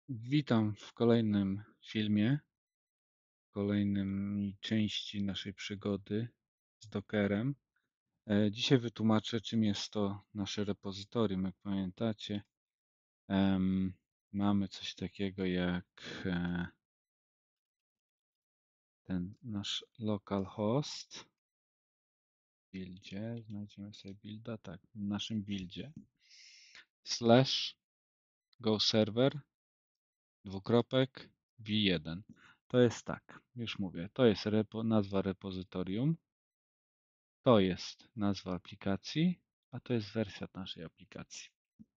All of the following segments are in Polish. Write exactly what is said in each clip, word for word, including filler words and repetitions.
Witam w kolejnym filmie, kolejnej części naszej przygody z Dockerem. E, Dzisiaj wytłumaczę, czym jest to nasze repozytorium. Jak pamiętacie, em, mamy coś takiego jak e, ten nasz localhost w buildzie. Znajdziemy sobie builda, tak, w naszym buildzie slash go server dwukropek v jeden. To jest tak, już mówię, to jest repo, nazwa repozytorium. To jest nazwa aplikacji, a to jest wersja naszej aplikacji.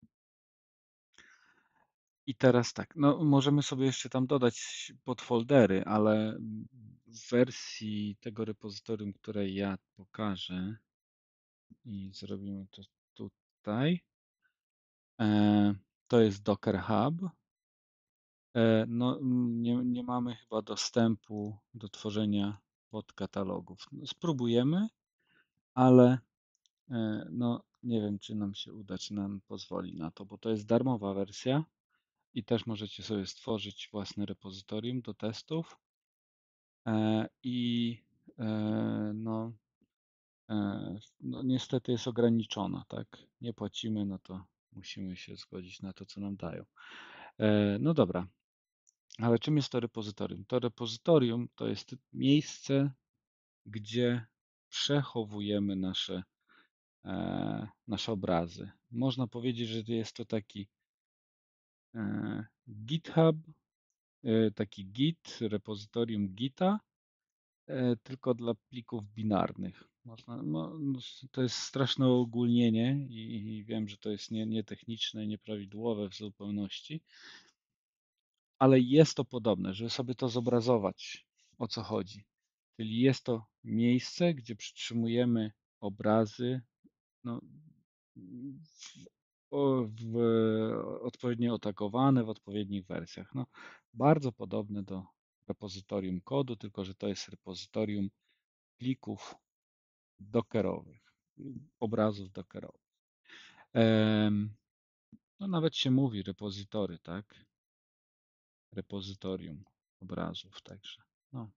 I teraz tak, no możemy sobie jeszcze tam dodać podfoldery, ale w wersji tego repozytorium, które ja pokażę i zrobimy to tutaj, e, to jest Docker Hub. E, no, nie, nie mamy chyba dostępu do tworzenia podkatalogów. No, spróbujemy, ale E, No, nie wiem, czy nam się uda, czy nam pozwoli na to, bo to jest darmowa wersja i też możecie sobie stworzyć własne repozytorium do testów. E, I e, no, e, no, niestety jest ograniczona, tak? Nie płacimy, no to musimy się zgodzić na to, co nam dają. E, No dobra, ale czym jest to repozytorium? To repozytorium to jest miejsce, gdzie przechowujemy nasze e, nasze obrazy. Można powiedzieć, że jest to taki e, GitHub, e, taki Git, repozytorium Gita, e, tylko dla plików binarnych. Można, no, no, to jest straszne uogólnienie i, i wiem, że to jest nie, nietechniczne, nieprawidłowe w zupełności, ale jest to podobne, żeby sobie to zobrazować, o co chodzi. Czyli jest to miejsce, gdzie przytrzymujemy obrazy, no, w, o- w, odpowiednio otagowane w odpowiednich wersjach. No, bardzo podobne do repozytorium kodu, tylko że to jest repozytorium plików dockerowych, obrazów dockerowych. Em, No nawet się mówi repozytory, tak? Repozytorium obrazów, także. No,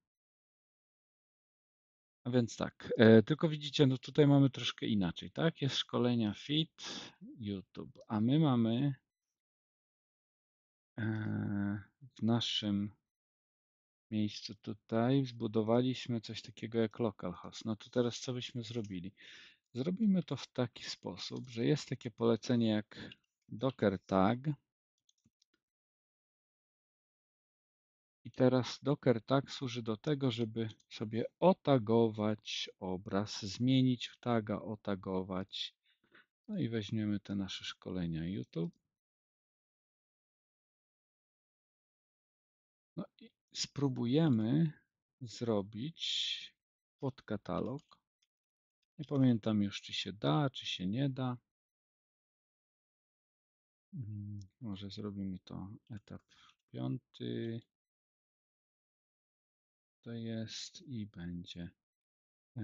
a więc tak, e, tylko widzicie, no tutaj mamy troszkę inaczej, tak? Jest szkolenia Fit, YouTube, a my mamy e, w naszym miejscu tutaj zbudowaliśmy coś takiego jak localhost. No to teraz co byśmy zrobili? Zrobimy to w taki sposób, że jest takie polecenie jak docker tag i teraz docker tag służy do tego, żeby sobie otagować obraz, zmienić taga, otagować. No i weźmiemy te nasze szkolenia YouTube. No i spróbujemy zrobić podkatalog. Nie pamiętam już, czy się da, czy się nie da. Mm, Może zrobimy to etap piąty. To jest i będzie e,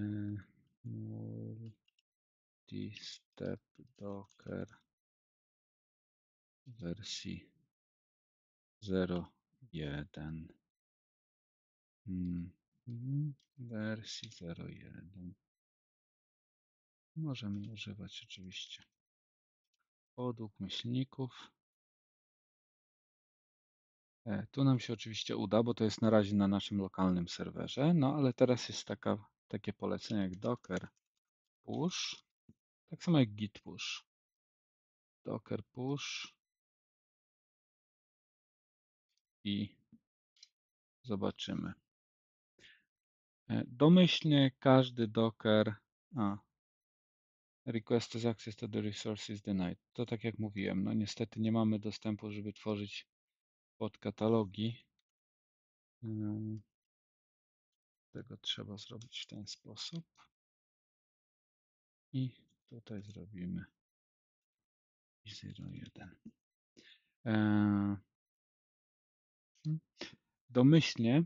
multi-step docker w wersji zero jeden. Mm, mm, Wersji zero jeden. Możemy używać oczywiście podług myślników. E, Tu nam się oczywiście uda, bo to jest na razie na naszym lokalnym serwerze, no ale teraz jest taka, takie polecenie jak docker push, tak samo jak git push. Docker push i zobaczymy. E, Domyślnie każdy docker, a, request is access to the resource is denied. To tak jak mówiłem, no niestety nie mamy dostępu, żeby tworzyć podkatalogi. Ym, Tego trzeba zrobić w ten sposób. I tutaj zrobimy zero jeden. E, Domyślnie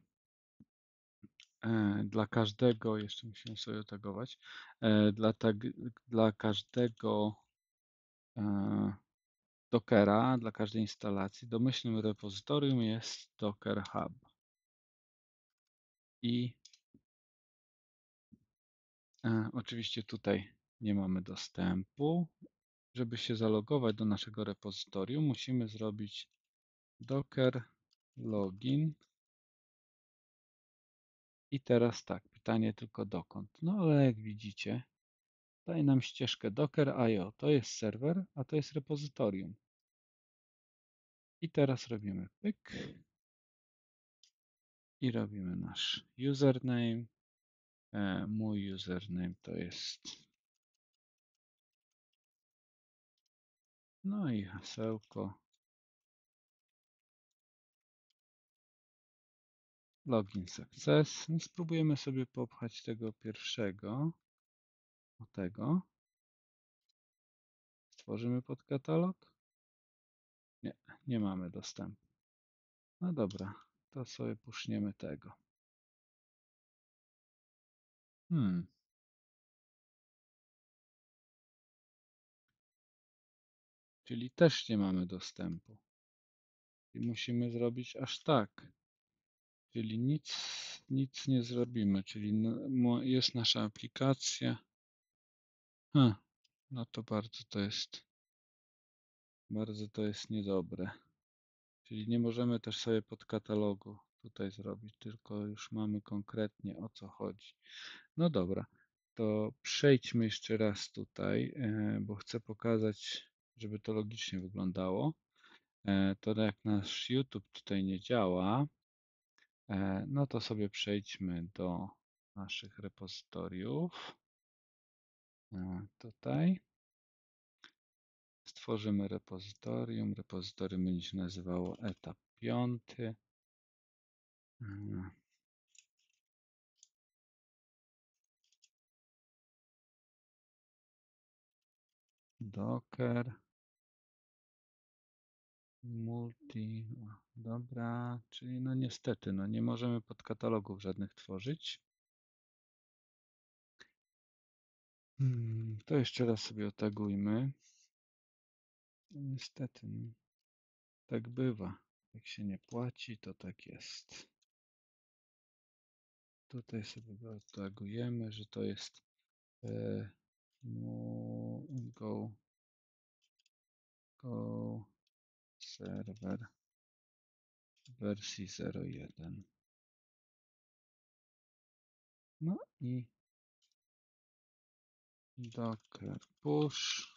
e, dla każdego, jeszcze musimy sobie otagować, e, dla, tag, dla każdego e, Dockera dla każdej instalacji domyślnym repozytorium jest Docker Hub. I e, oczywiście tutaj nie mamy dostępu. Żeby się zalogować do naszego repozytorium, musimy zrobić docker login. I teraz tak, pytanie tylko dokąd. No ale jak widzicie, daje nam ścieżkę docker kropka i o. To jest serwer, a to jest repozytorium. I teraz robimy pyk i robimy nasz username. E, mój username to jest, no i hasełko, login success. No, spróbujemy sobie popchać tego pierwszego, o tego. Stworzymy podkatalog. Nie, nie mamy dostępu. No dobra, to sobie puszniemy tego. Hmm. Czyli też nie mamy dostępu. I musimy zrobić aż tak. Czyli nic, nic nie zrobimy. Czyli no, jest nasza aplikacja. Hm, no to bardzo to jest, bardzo to jest niedobre. Czyli nie możemy też sobie podkatalogu tutaj zrobić, tylko już mamy konkretnie o co chodzi. No dobra, to przejdźmy jeszcze raz tutaj, e, bo chcę pokazać, żeby to logicznie wyglądało. E, to jak nasz YouTube tutaj nie działa, e, no to sobie przejdźmy do naszych repozytoriów. E, tutaj stworzymy repozytorium. Repozytorium będzie się nazywało etap piąty. E, Docker multi. O, dobra, czyli no niestety, no nie możemy podkatalogów żadnych tworzyć. Hmm, to jeszcze raz sobie otagujmy. No niestety, no, tak bywa. Jak się nie płaci, to tak jest. Tutaj sobie go otagujemy, że to jest e, no, go, go serwer wersji zero jeden. No i docker push.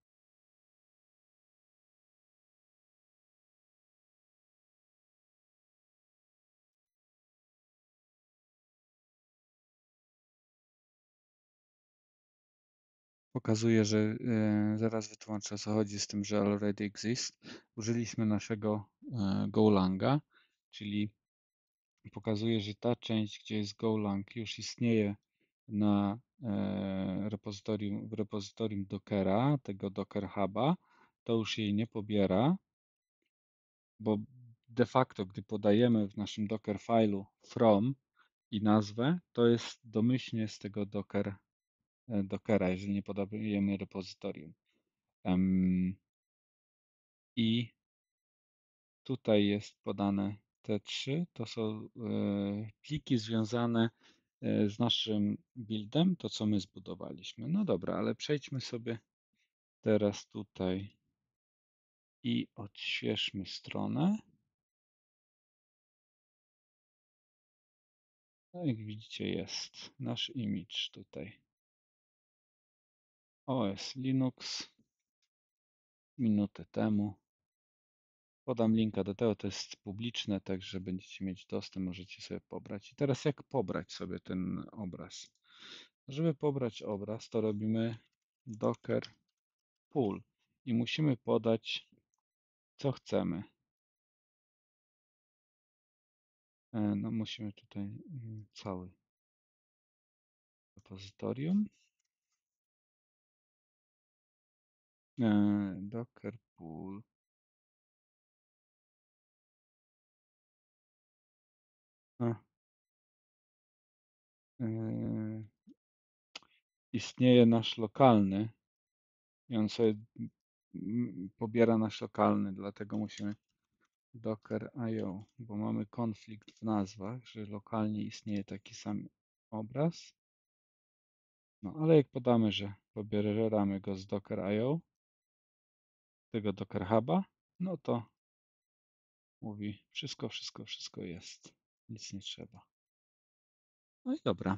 Pokazuje, że e, zaraz wytłumaczę o co chodzi z tym, że already exist. Użyliśmy naszego e, Golanga, czyli pokazuje, że ta część, gdzie jest Golang, już istnieje na e, repozytorium, w repozytorium Dockera, tego Docker Huba, to już jej nie pobiera, bo de facto, gdy podajemy w naszym Docker file'u from i nazwę, to jest domyślnie z tego Docker, e, Dockera, jeżeli nie podajemy repozytorium. Um, I tutaj jest podane te trzy, to są e, pliki związane e, z naszym buildem, to co my zbudowaliśmy. No dobra, ale przejdźmy sobie teraz tutaj i odświeżmy stronę. No jak widzicie jest nasz image tutaj. O S Linux minutę temu. Podam linka do tego, to jest publiczne, także będziecie mieć dostęp, możecie sobie pobrać. I teraz jak pobrać sobie ten obraz? Żeby pobrać obraz, to robimy docker pull i musimy podać, co chcemy. E, No musimy tutaj mm, cały repozytorium. E, Docker pull. A, e, istnieje nasz lokalny i on sobie mm, pobiera nasz lokalny, dlatego musimy docker kropka i o, bo mamy konflikt w nazwach, że lokalnie istnieje taki sam obraz. No ale jak podamy, że pobieramy go z docker kropka i o, tego Docker Huba, no to mówi wszystko, wszystko, wszystko jest. Nic nie trzeba. No i dobra.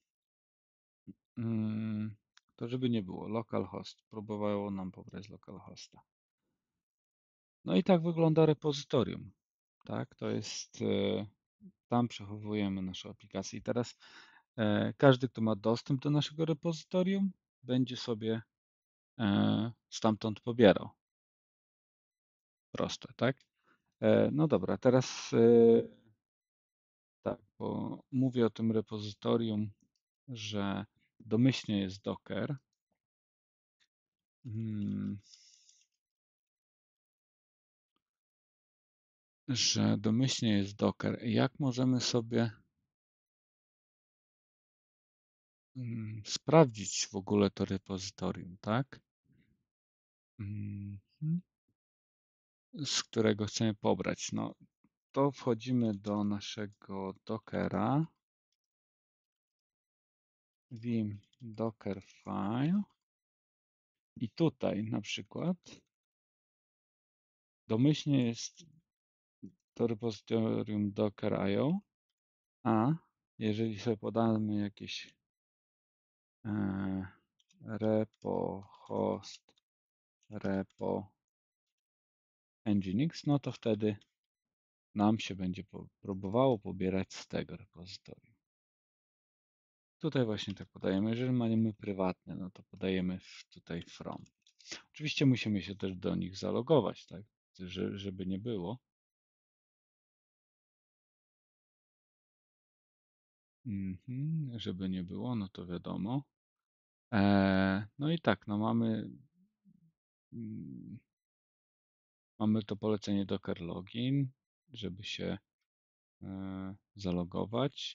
Mm, To żeby nie było, localhost. Próbowało nam pobrać localhosta. No i tak wygląda repozytorium. Tak, to jest, e, tam przechowujemy nasze aplikacje. I teraz e, każdy, kto ma dostęp do naszego repozytorium, będzie sobie e, stamtąd pobierał. Proste, tak? E, no dobra, teraz e, tak, bo mówię o tym repozytorium, że domyślnie jest Docker. Hmm, że domyślnie jest Docker. Jak możemy sobie mm, sprawdzić w ogóle to repozytorium, tak? Mhm. Z którego chcemy pobrać. No, to wchodzimy do naszego Dockera, vim dockerfile i tutaj na przykład domyślnie jest to repozytorium docker kropka i o, a jeżeli sobie podamy jakieś e, repo host repo nginx, no to wtedy nam się będzie po, próbowało pobierać z tego repozytorium. Tutaj właśnie tak podajemy. Jeżeli mamy prywatne, no to podajemy w, tutaj from. Oczywiście musimy się też do nich zalogować, tak? Że, żeby nie było. Mhm, żeby nie było, no to wiadomo. Eee, no i tak, no mamy mm, mamy to polecenie docker login, żeby się e, zalogować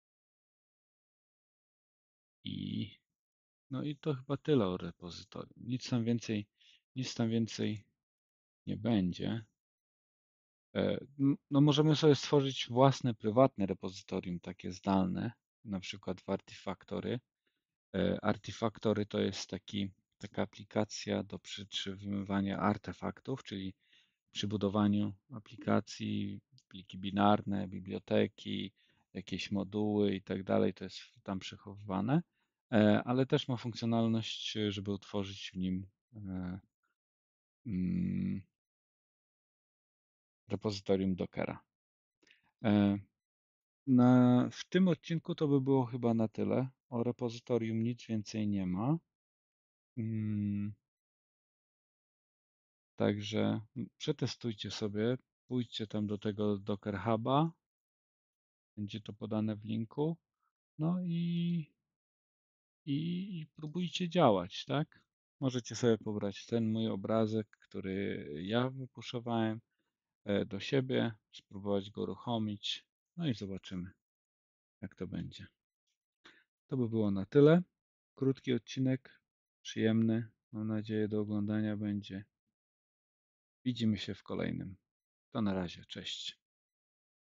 i no i to chyba tyle o repozytorium. Nic tam więcej, nic tam więcej nie będzie. E, No możemy sobie stworzyć własne prywatne repozytorium, takie zdalne, na przykład w Artifactory. E, Artifactory to jest taki, taka aplikacja do przytrzymywania artefaktów, czyli przy budowaniu aplikacji, pliki binarne, biblioteki, jakieś moduły i tak dalej, to jest tam przechowywane, e, ale też ma funkcjonalność, żeby utworzyć w nim e, mm, repozytorium Dockera. E, Na, w tym odcinku to by było chyba na tyle. O repozytorium nic więcej nie ma. Mm, Także przetestujcie sobie, pójdźcie tam do tego Docker Huba, będzie to podane w linku, no i, i, i próbujcie działać, tak? Możecie sobie pobrać ten mój obrazek, który ja wypuszowałem e, do siebie, spróbować go uruchomić, no i zobaczymy, jak to będzie. To by było na tyle. Krótki odcinek, przyjemny, mam nadzieję do oglądania będzie. Widzimy się w kolejnym. To na razie, cześć.